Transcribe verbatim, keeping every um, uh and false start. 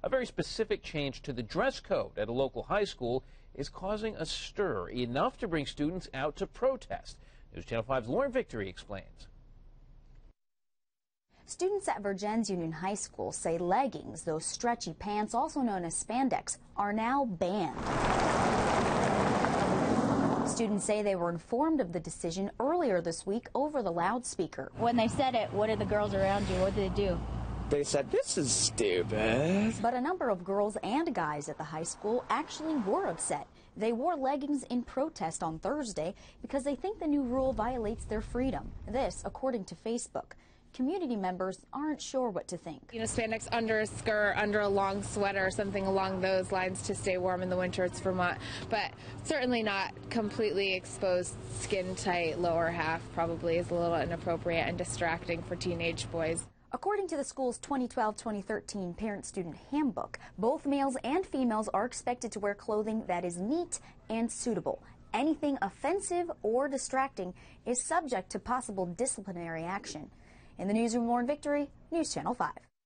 A very specific change to the dress code at a local high school is causing a stir, enough to bring students out to protest. News Channel five's Lauren Victory explains. Students at Virginia's Union High School say leggings, those stretchy pants also known as spandex, are now banned. Students say they were informed of the decision earlier this week over the loudspeaker. When they said it, what did the girls around you, what did they do? They said, this is stupid. But a number of girls and guys at the high school actually were upset. They wore leggings in protest on Thursday because they think the new rule violates their freedom. This, according to Facebook. Community members aren't sure what to think. You know, spandex under a skirt, under a long sweater, something along those lines to stay warm in the winter. It's Vermont, but certainly not completely exposed, skin-tight lower half probably is a little inappropriate and distracting for teenage boys. According to the school's twenty twelve twenty thirteen Parent-Student Handbook, both males and females are expected to wear clothing that is neat and suitable. Anything offensive or distracting is subject to possible disciplinary action. In the newsroom, Lauren Victory, News Channel five.